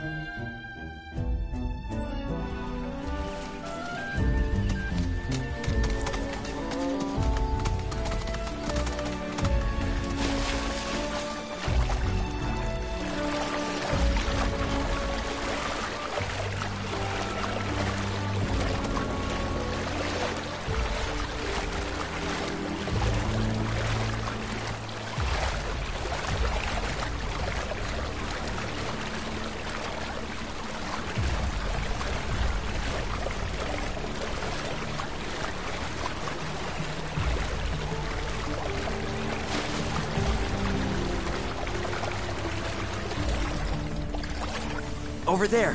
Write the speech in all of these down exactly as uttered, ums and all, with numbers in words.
Over there!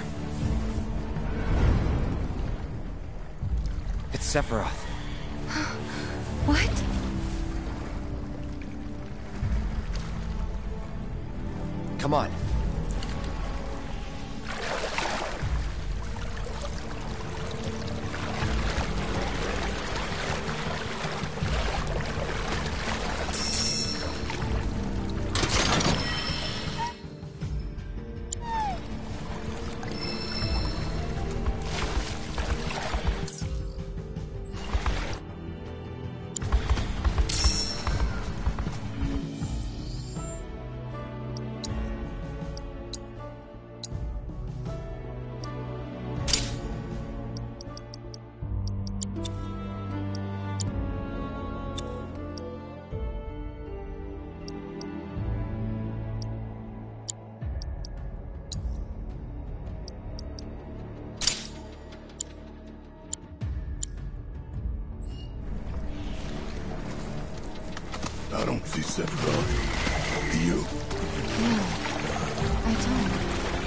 It's Sephiroth. What? Come on. I don't see Sephiroth. Do you? No, I don't.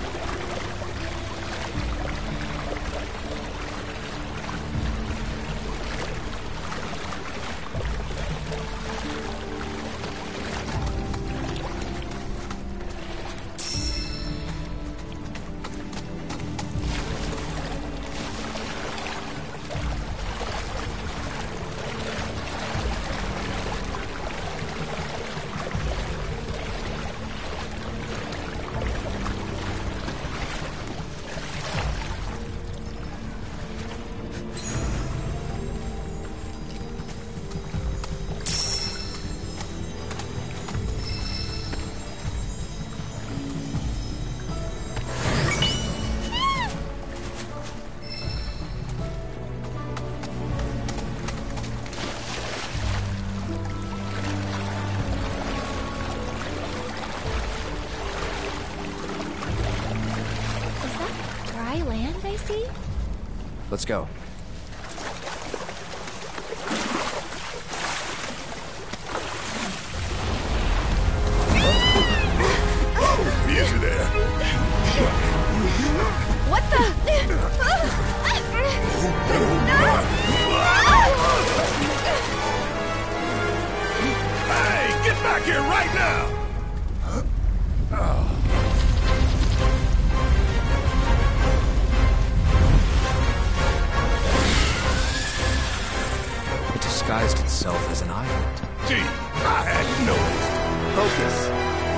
Land, I see? Let's go. Oh, easy there. What the? Hey, get back here right now! Disguised itself as an island. Gee, I had noticed. Focus.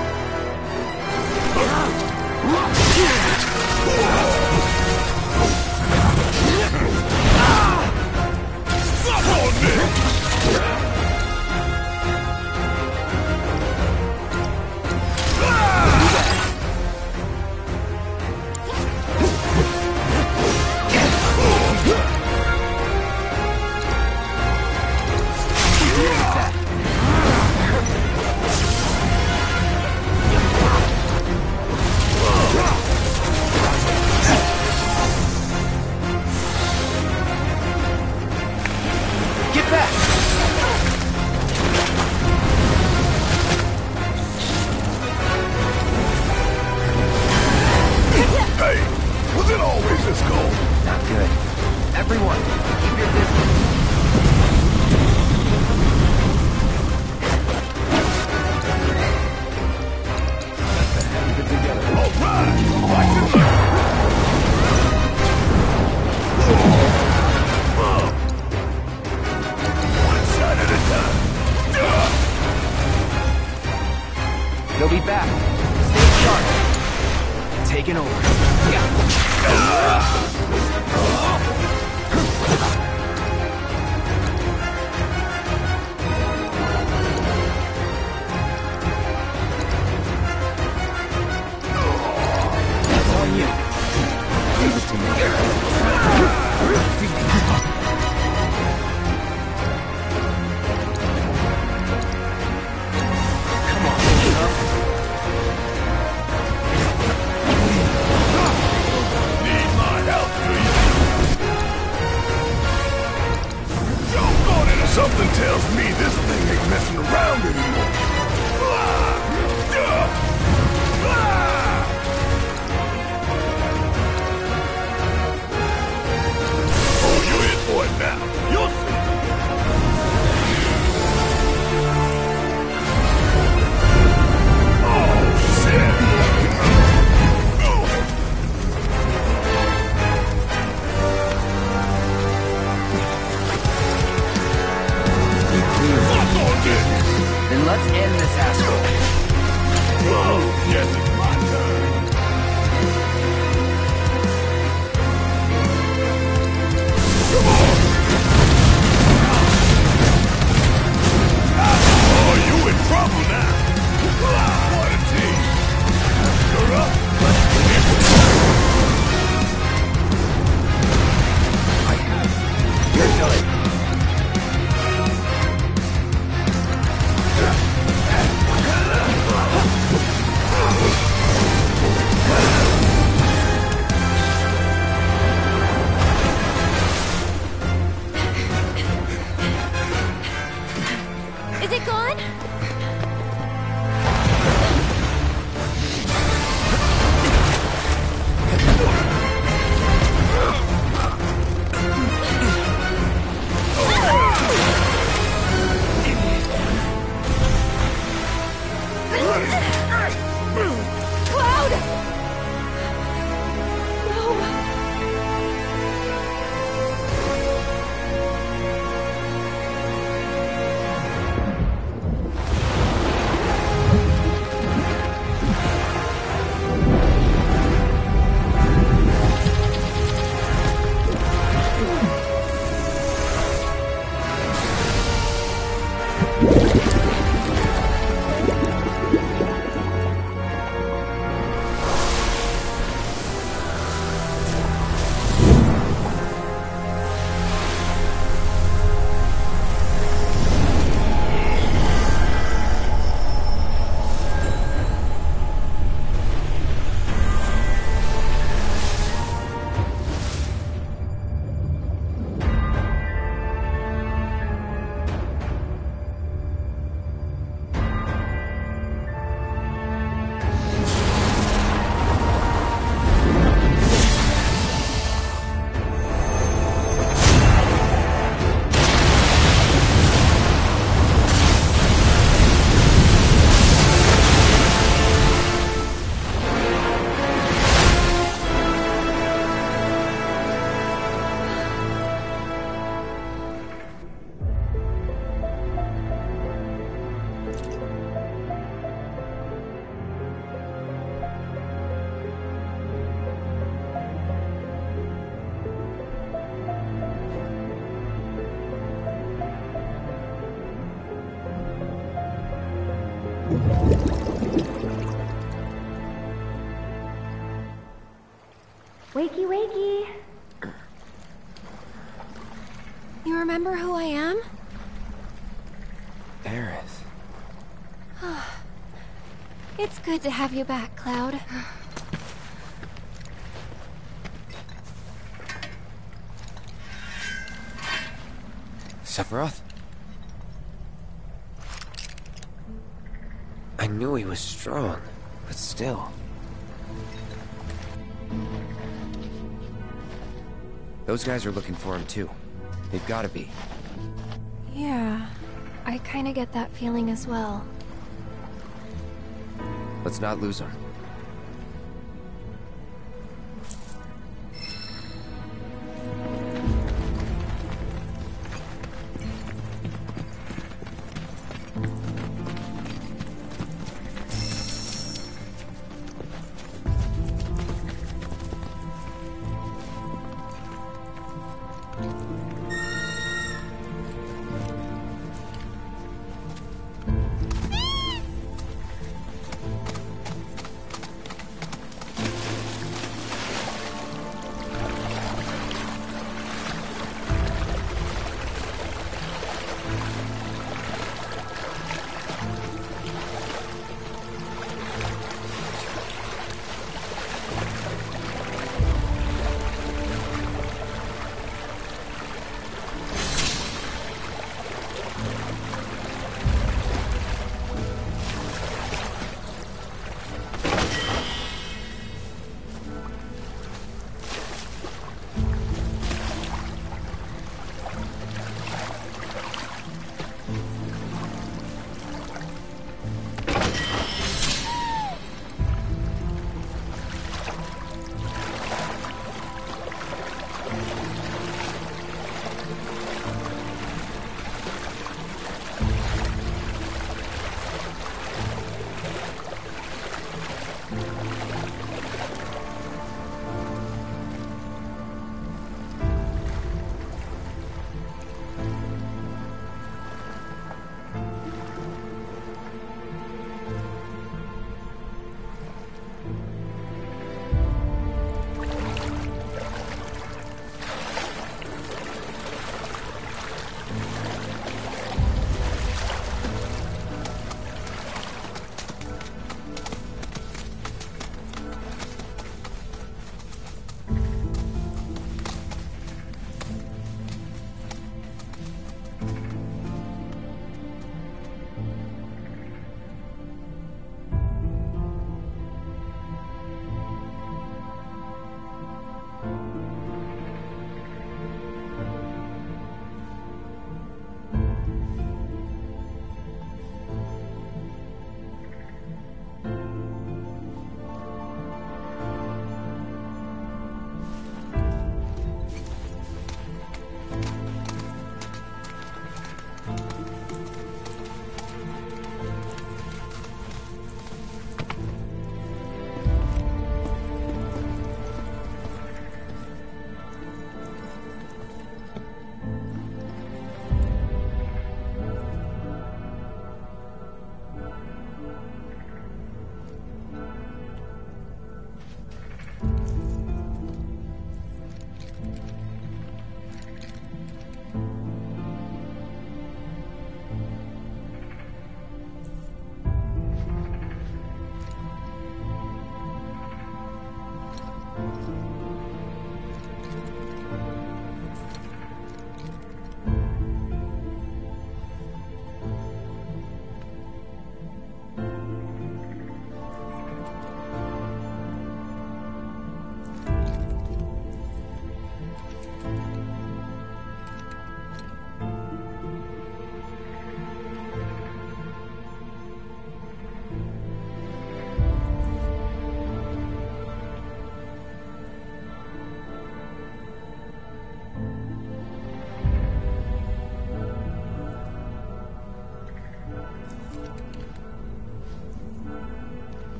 Stop on me! They'll be back. Stay sharp. Taking over. Something tells me this thing ain't messing around anymore. Oh, you're in for it now. You'll see. Oh, shit. Then let's end this asshole. Oh, yes, it's my turn. Come on! Oh, you in trouble now. What a team. You're up. Let's get it. You're done. Is it gone? Cloud! No. Wakey, wakey. You remember who I am? Aerith. It's good to have you back, Cloud. Sephiroth? I knew he was strong, but still. Those guys are looking for him too. They've got to be. Yeah, I kinda get that feeling as well. Let's not lose him.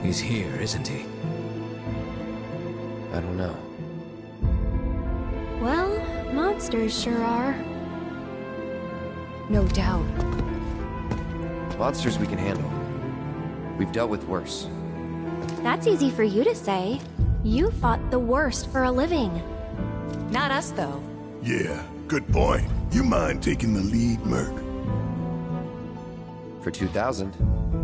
He's here, isn't he? I don't know. Well, monsters sure are. No doubt. Monsters we can handle. We've dealt with worse. That's easy for you to say. You fought the worst for a living. Not us, though. Yeah, good point. You mind taking the lead, Merc? For two thousand.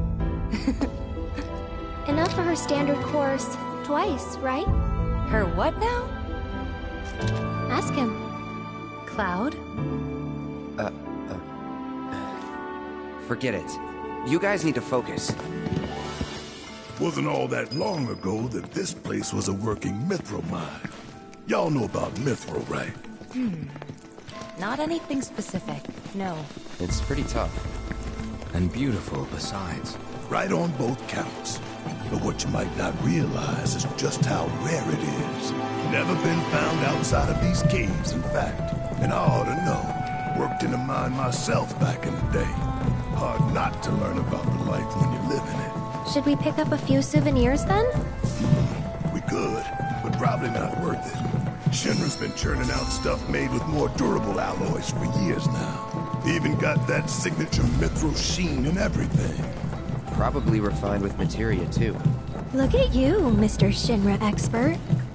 Enough for her standard course. Twice, right? Her what now? Ask him. Cloud? Uh, uh... Forget it. You guys need to focus. Wasn't all that long ago that this place was a working mithril mine. Y'all know about mithril, right? Hmm. Not anything specific, no. It's pretty tough. And beautiful besides. Right on both counts. But what you might not realize is just how rare it is. Never been found outside of these caves, in fact. And I ought to know. Worked in a mine myself back in the day. Hard not to learn about the life when you live in it. Should we pick up a few souvenirs then? We could, but probably not worth it. Shinra's been churning out stuff made with more durable alloys for years now. Even got that signature mithril sheen and everything. Probably refined with materia, too. Look at you, Mister Shinra expert.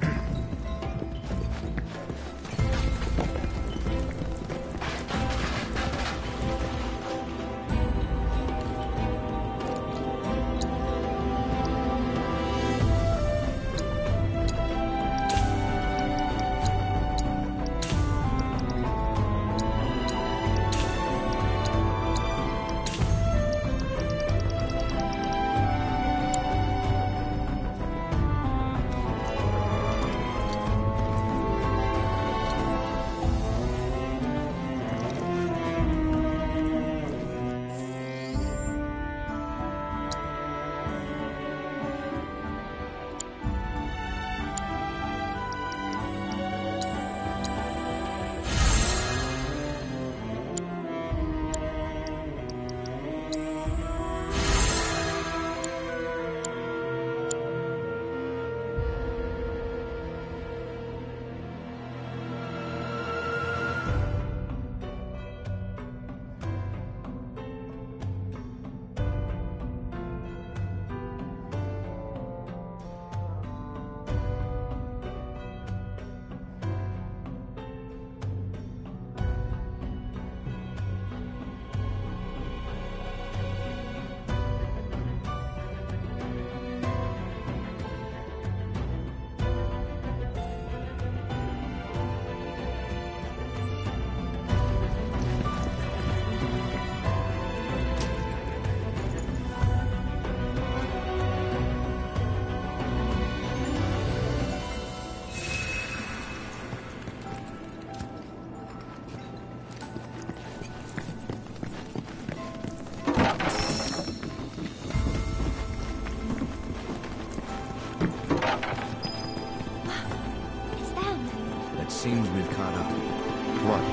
Seems we've caught up. Come on.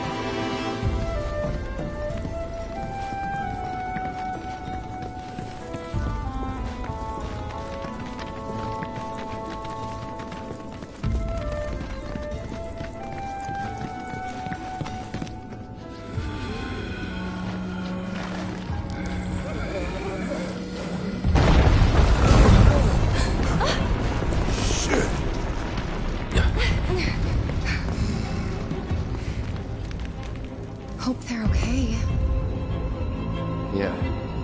Hope they're okay. Yeah.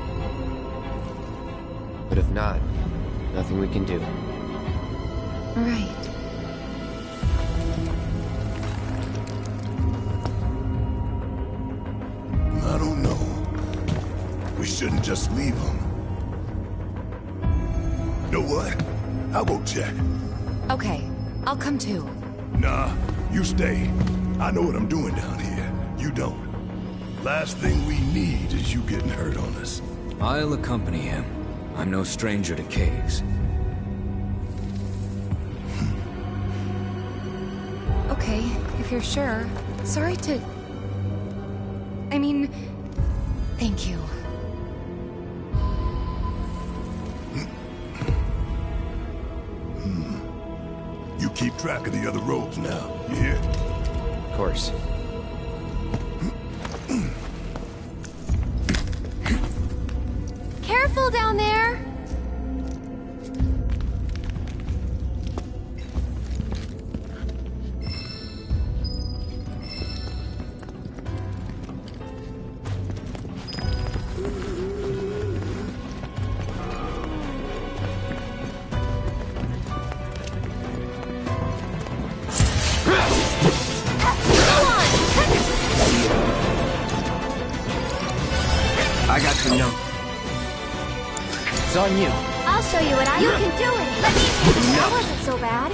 But if not, nothing we can do. Right. I don't know. We shouldn't just leave them. Know what? I'll go check. Okay, I'll come too. Nah, you stay. I know what I'm doing down here. You don't. Last thing we need is you getting hurt on us. I'll accompany him. I'm no stranger to caves. Okay, if you're sure. Sorry to... I mean... Thank you. keep track of the other roads now. You hear? Of course. Careful down there! I got the note. It's on you. I'll show you what I- You can do it! Let me in! That wasn't so bad.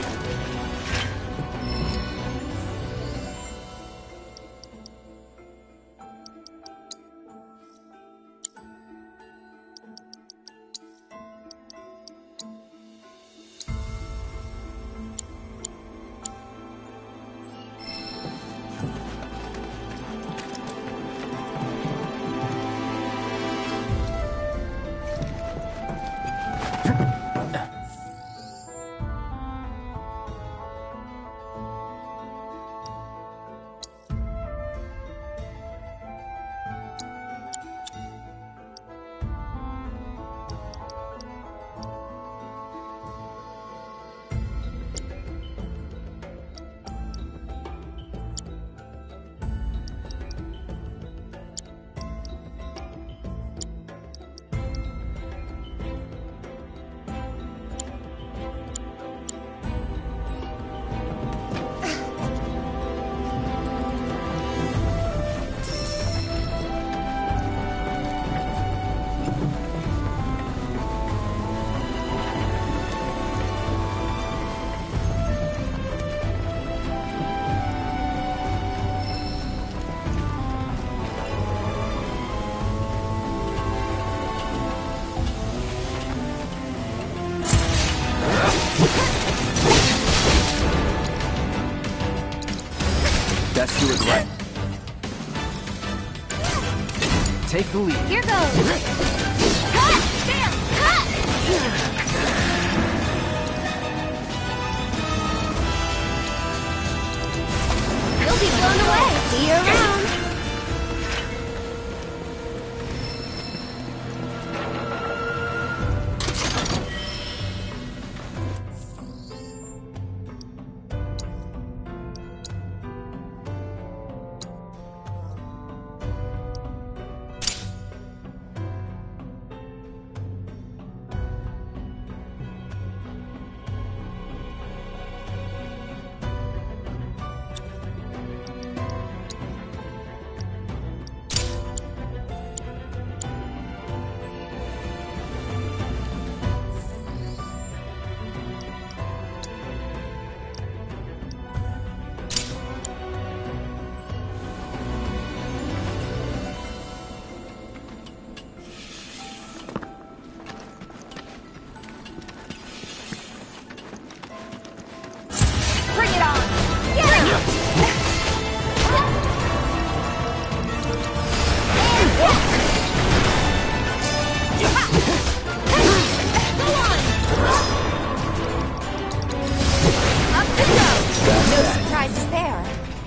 Let's do it right. Take the lead. Here goes! Cut! There! Cut! You'll be blown away! See you around! Bring it on! Get it! Go on! Up to go! No surprises there.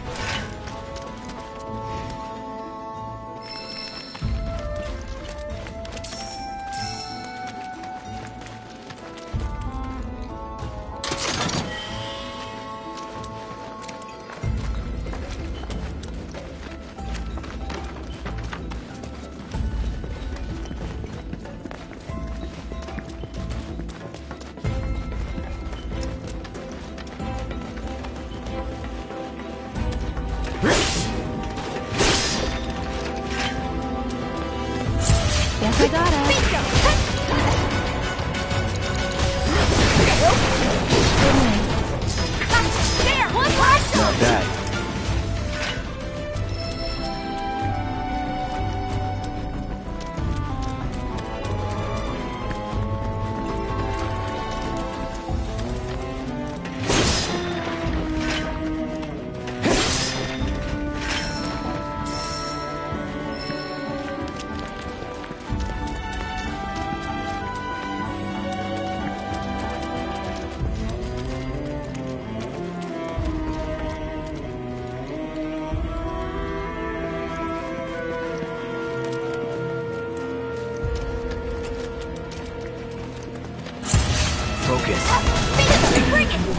Guess I got it. Bingo! There! One last shot! Not bad.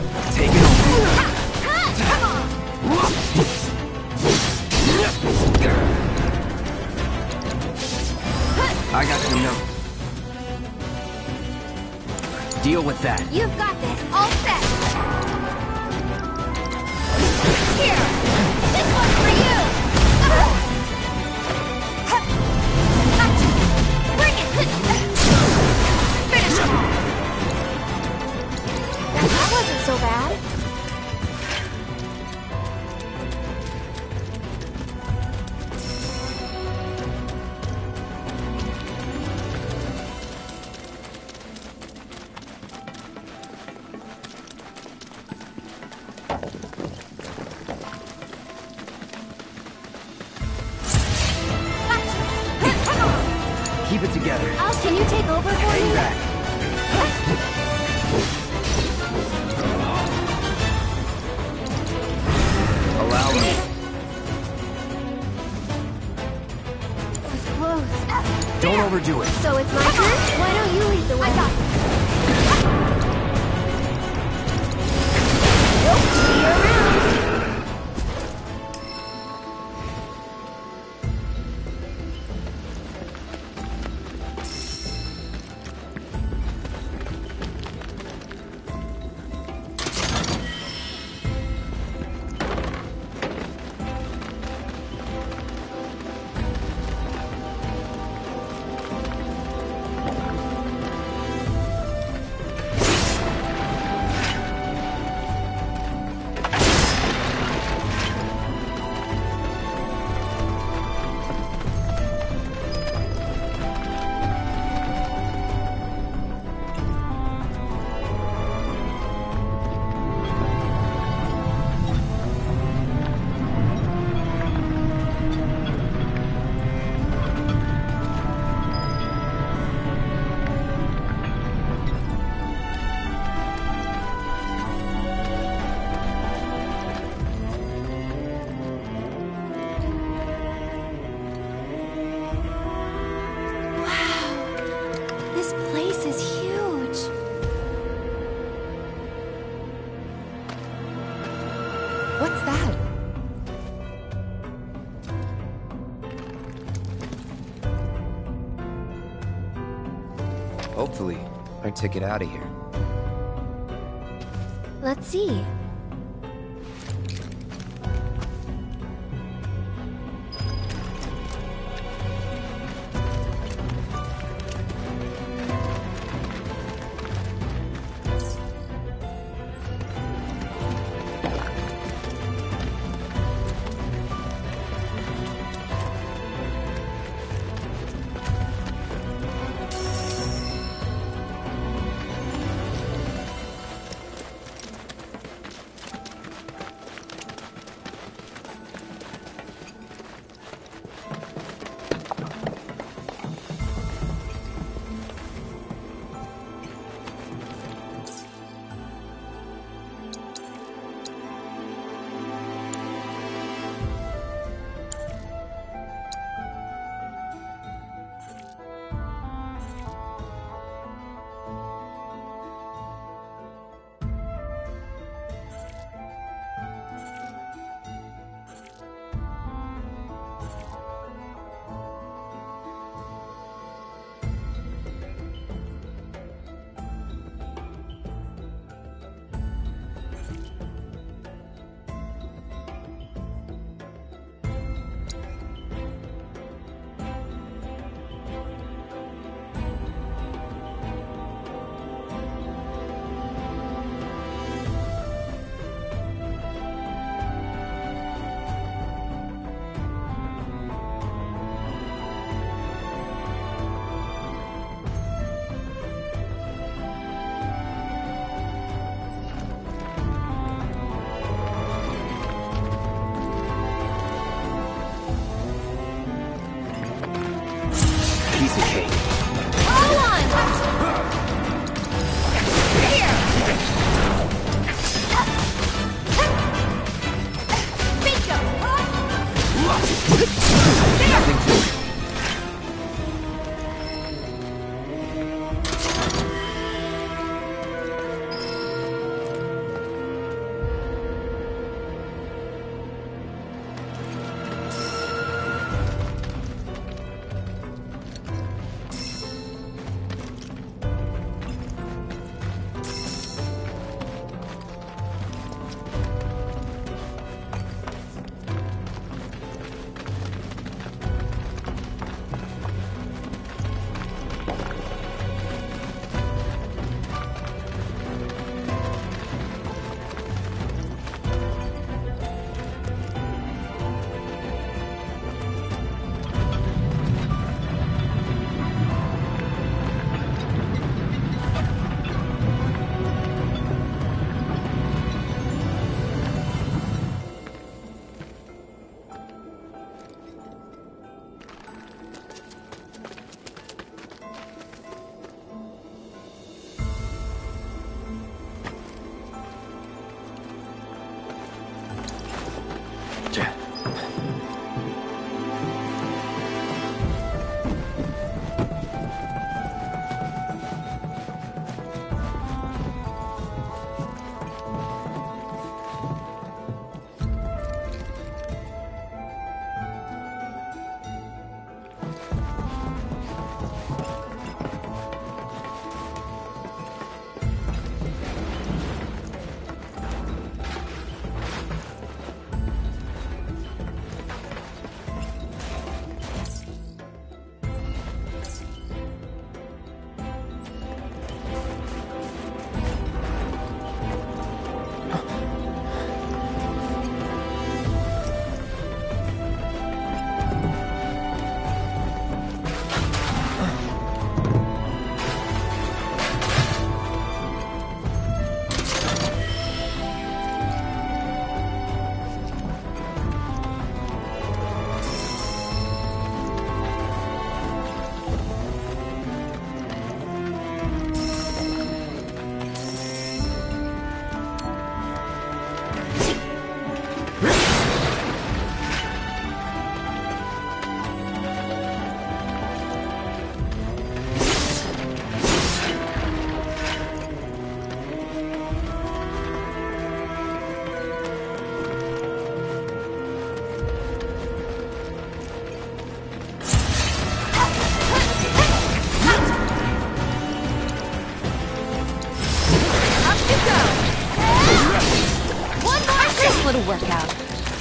Take it over. Come on! I got your note. Deal with that. You've got this. All set. Here. This one's for you. Bring it. Finish him. Now that wasn't so bad. Keep it together. Al, can you take over for Hang me? back. Allow me. That was close. Don't overdo it. So it's my turn? Why don't you lead the way? I got this. Nope. See you around. This place is huge. What's that? Hopefully, our ticket out of here. Let's see. Piece of cake. All on! Here! Bingo! Nothing to it. It'll work out.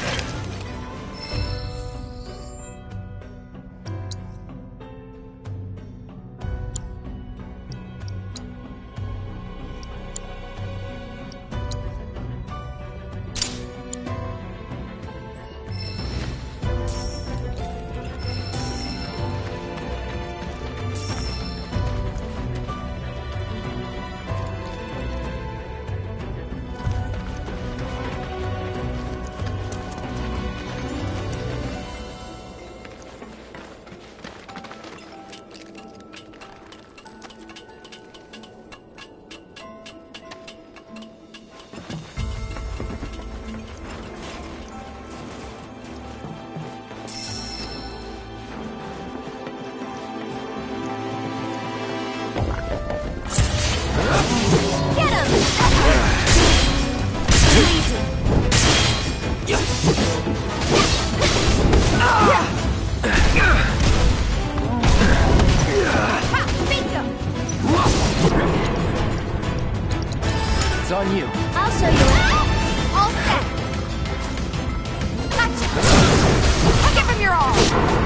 It's on you. I'll show you. All set. Gotcha. I'll give him your all.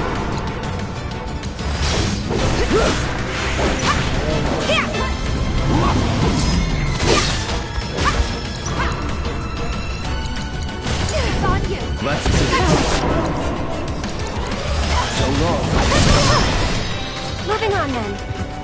Here. It's on you. Let's see. So long. Moving on then.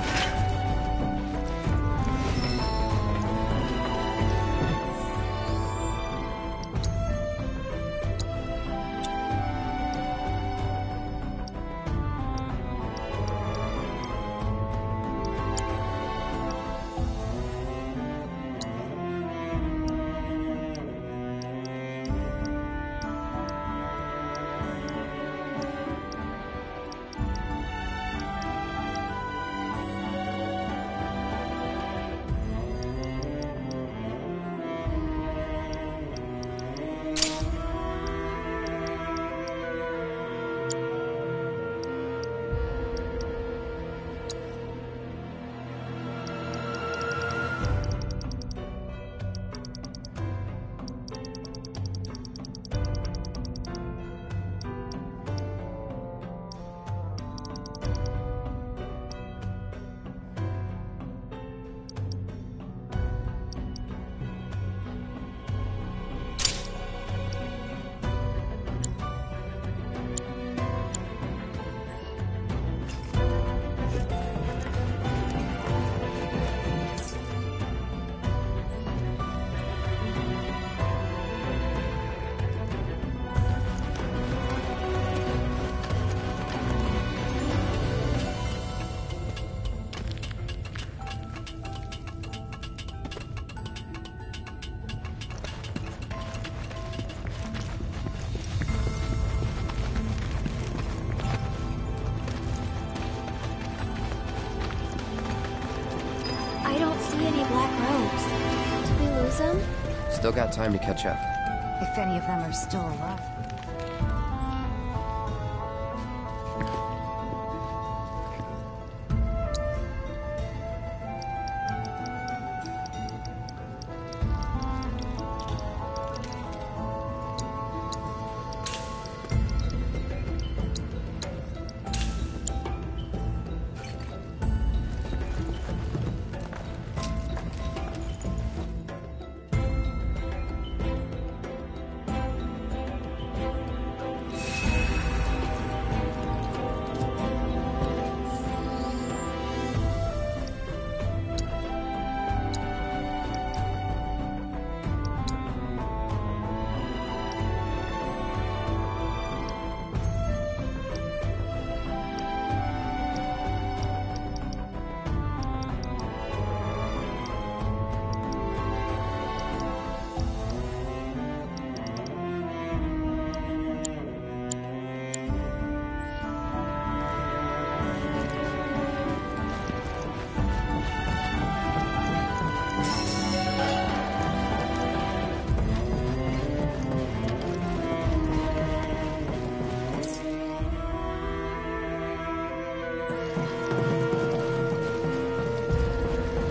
I don't see any black robes. Did we lose them? Still got time to catch up. If any of them are still alive.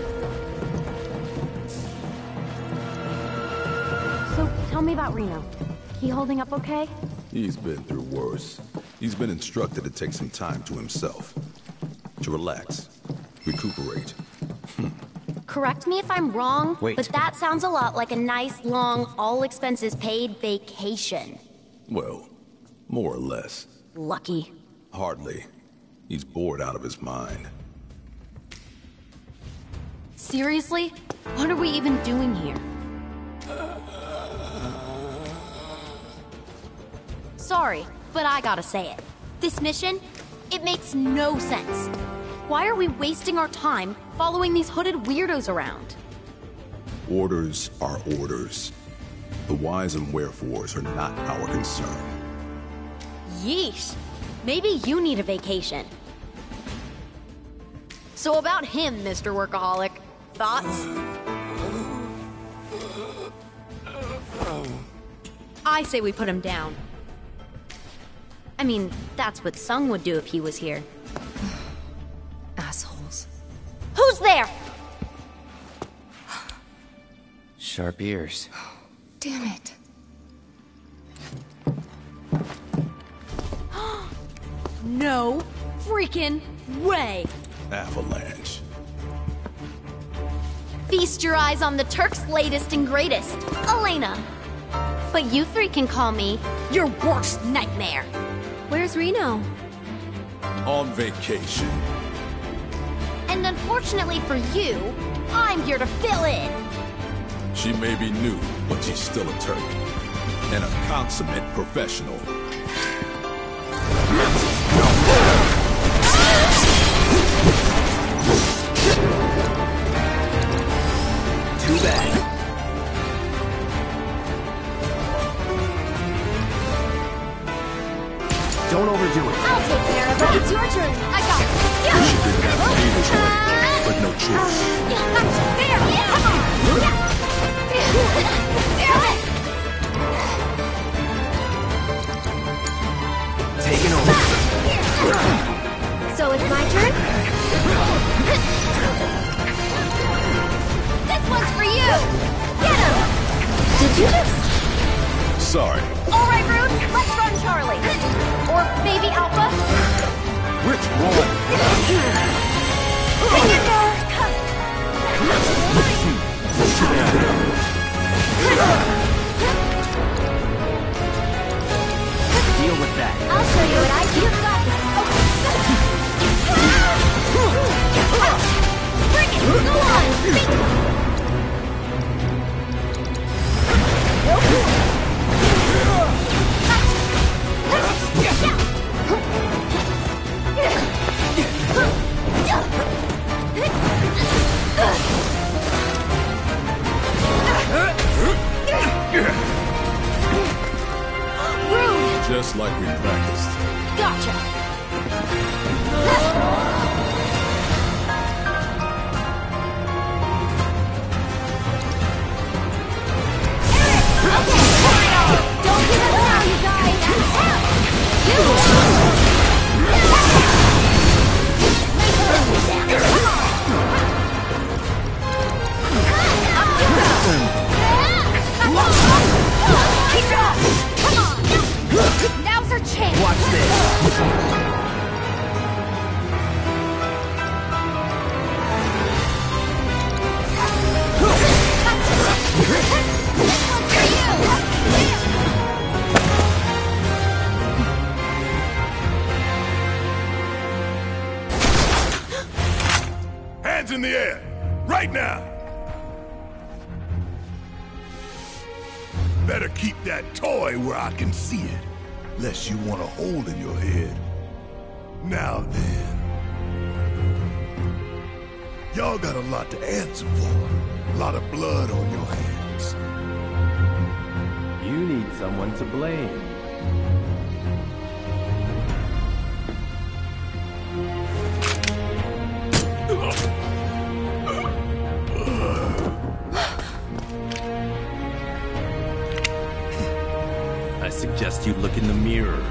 Tell me about Reno. He holding up okay? He's been through worse. He's been instructed to take some time to himself. To relax. Recuperate. Correct me if I'm wrong, Wait. but that sounds a lot like a nice, long, all-expenses-paid vacation. Well, more or less. Lucky. Hardly. He's bored out of his mind. Seriously? What are we even doing here? Sorry, but I gotta say it. This mission, it makes no sense. Why are we wasting our time following these hooded weirdos around? Orders are orders. The whys and wherefores are not our concern. Yeesh. Maybe you need a vacation. So about him, Mister Workaholic. Thoughts? I say we put him down. I mean, that's what Sung would do if he was here. Assholes. Who's there? Sharp ears. Damn it. No freaking way! Avalanche. Feast your eyes on the Turk's latest and greatest, Elena. But you three can call me your worst nightmare. Where's Reno? On vacation. And unfortunately for you, I'm here to fill in. She may be new, but she's still a Turk. And a consummate professional. Too bad. Don't overdo it. I'll take care of it. It's your turn. I got it. Yeah. She didn't have to be this way, but no choice. There. Come on. Damn it. Taking over. So it's my turn? This one's for you! Get him! Did you just... Sorry. Alright, Rude, let's run Charlie. Or maybe Alpha? Which one? Bring it down! Deal with that. I'll show you what I do. You got this. Bring it! Go on! Rude! Just like we practiced. Gotcha! Don't give up now, you guys! Come on! Now's our chance! Watch this. Hands in the air! Right now! Better keep that toy where I can see it. Lest you want a hole in your head. Now then. Y'all got a lot to answer for. A lot of blood on your hands. You need someone to blame. I suggest you look in the mirror.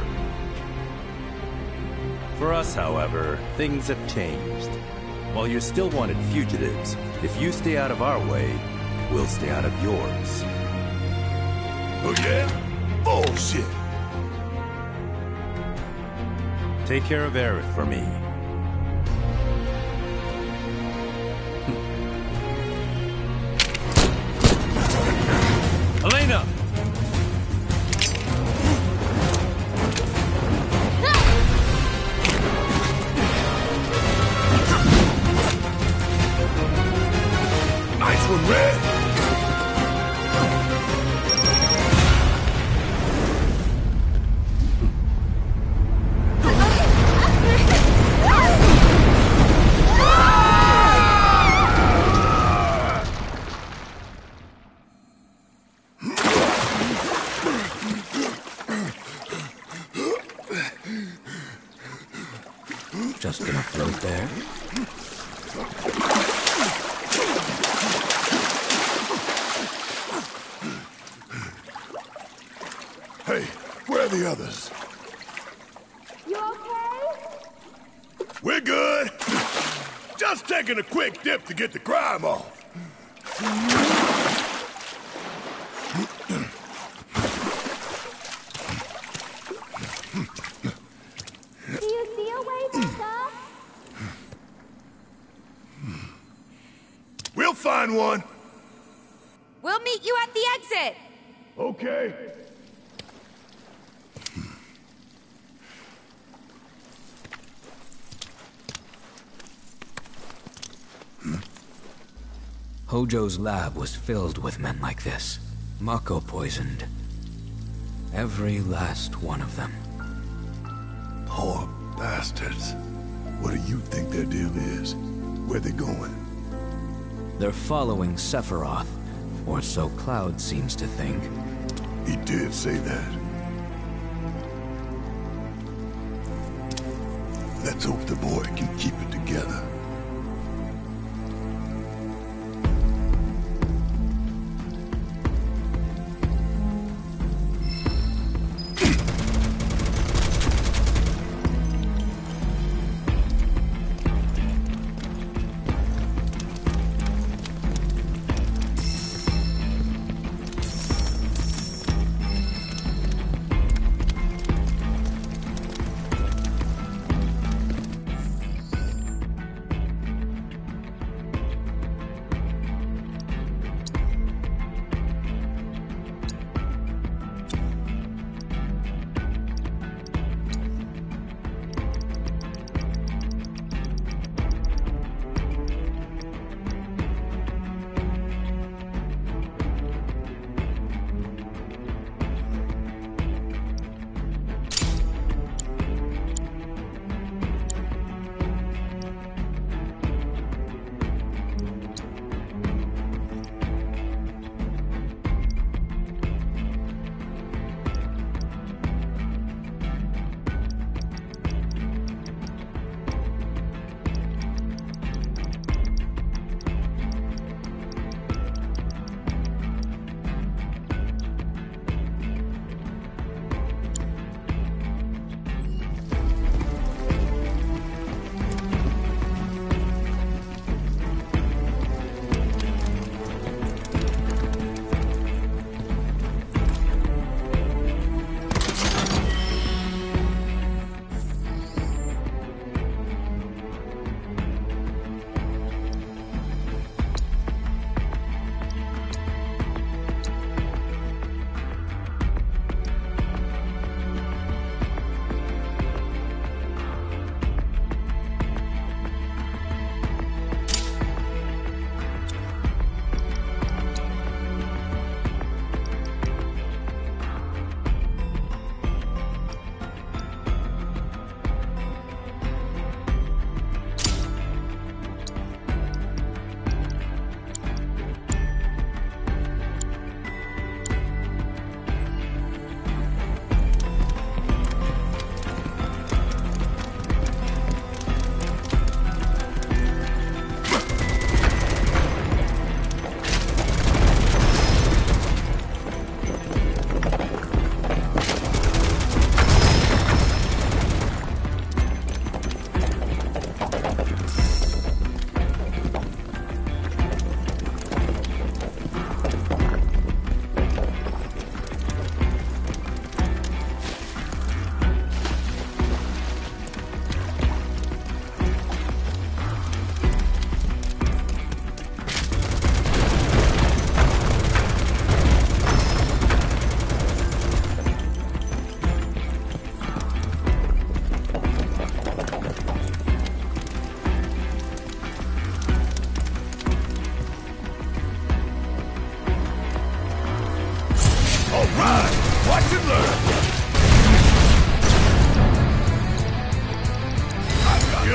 For us, however, things have changed. While you're still wanted fugitives, if you stay out of our way, we'll stay out of yours. Oh yeah? Bullshit! Take care of Aerith for me. Elena! Nice one, Red! Just gonna float there? Hey, where are the others? You okay? We're good. Just taking a quick dip to get the crime off. Do you see a way back up? We'll find one. We'll meet you at the exit! Okay. Hojo's lab was filled with men like this. Mako poisoned. Every last one of them. Poor bastards. What do you think their deal is? Where they going? They're following Sephiroth, or so Cloud seems to think. He did say that. Let's hope the boy can keep it together.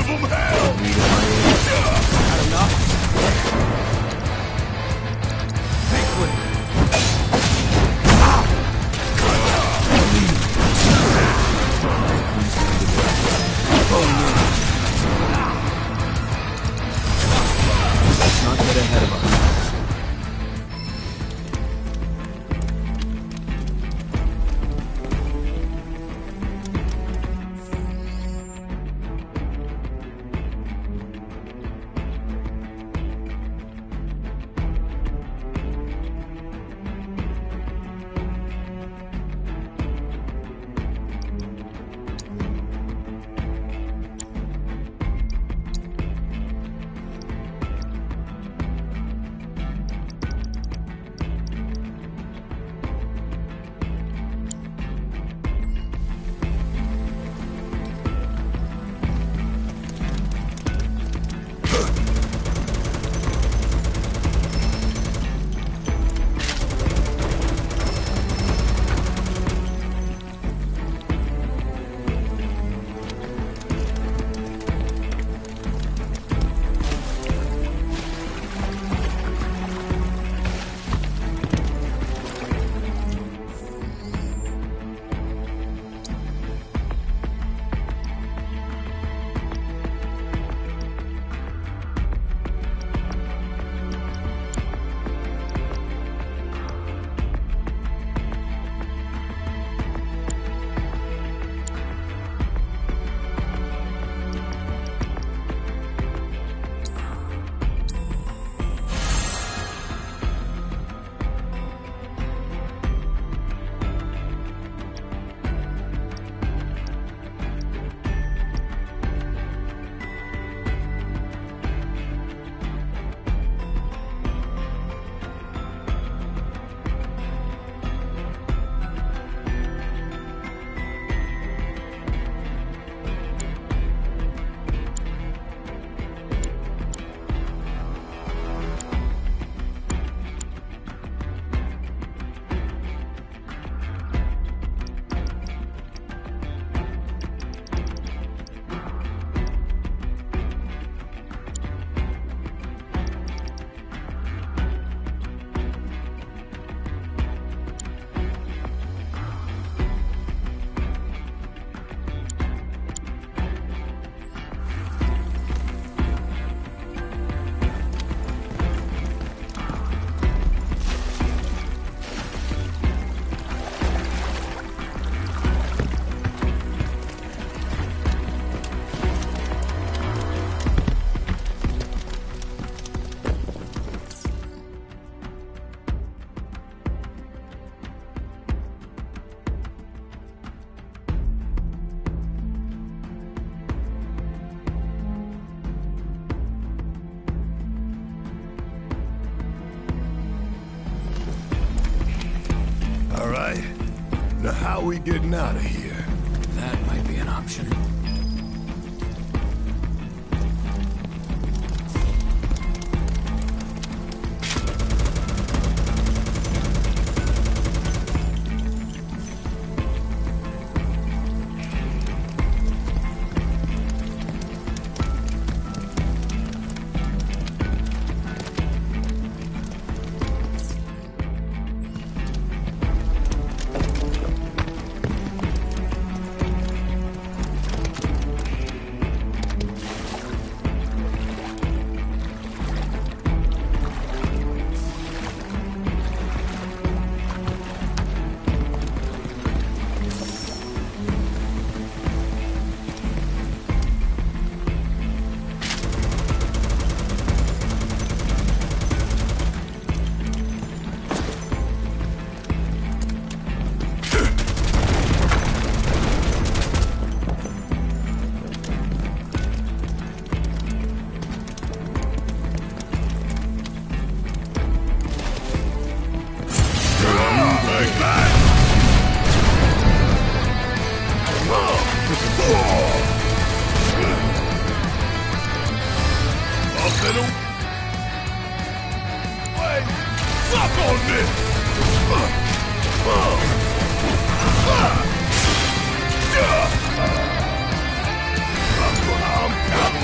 Give them hell! Had enough? Make way. Let's not get ahead of ourselves. All right. Now how are we getting out of here? That might be an option. I'm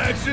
action!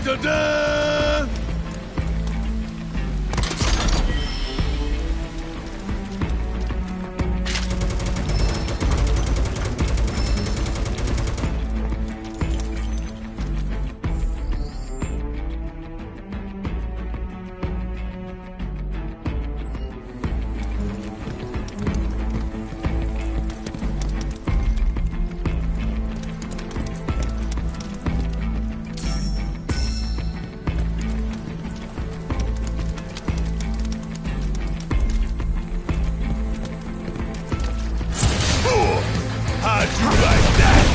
Da-da! How'd you like that?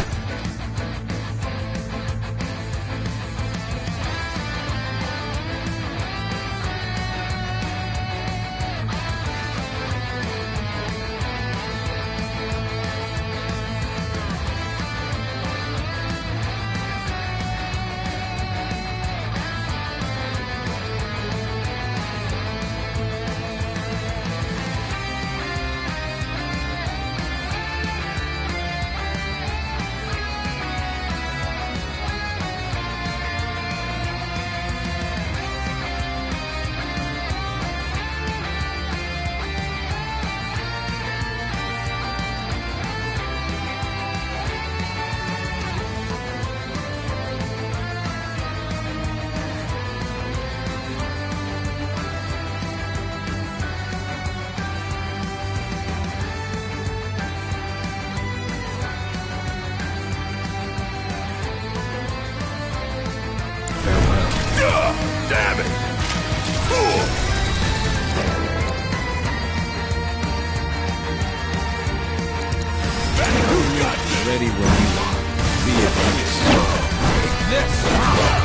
Damn it! Ready when you are. Be advised. This!